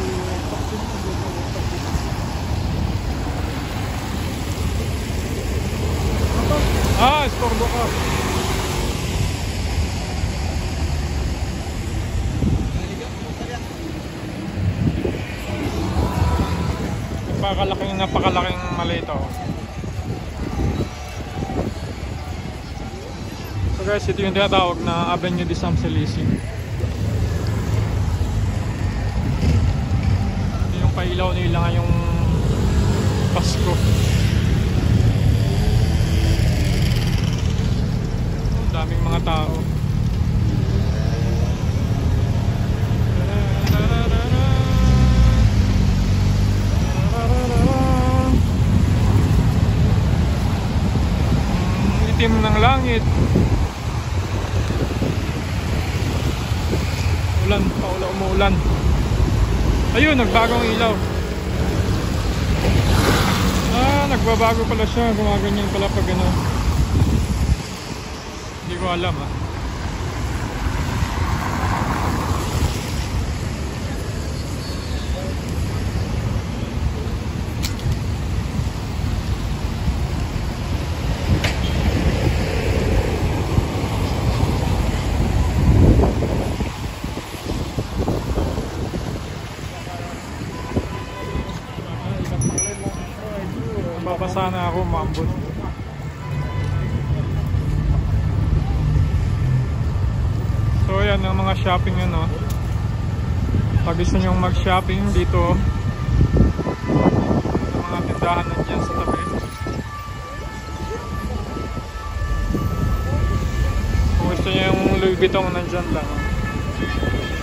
Istorbo ka. Napakalaking mali ito. So guys, ito yung tinatawag na Avenue de Champs-Élysées. Yung pailaw nila ngayong Pasko. Daming mga tao. Itim ng langit. Ulan, umuulan. Ayun, nagbagong ilaw. Nagbabago pala siya. Gumaganyan pala pag ano. Hindi ko alam Mababasa na ako, maambot. So yan ang mga shopping yun, no? Pag gusto nyo mag-shopping dito, ang mga tindahan nandiyan sa tabi. Kung gusto nyo yung Louis Vuitton, nandyan lang.